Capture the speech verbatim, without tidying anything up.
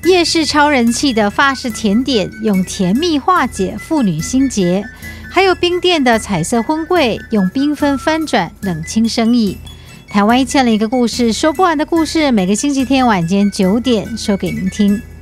夜市超人气的法式甜点，用甜蜜化解妇女心结；还有冰店的彩色婚柜，用缤纷翻转冷清生意。台湾一千零一个故事，说不完的故事，每个星期天晚间九点说给您听。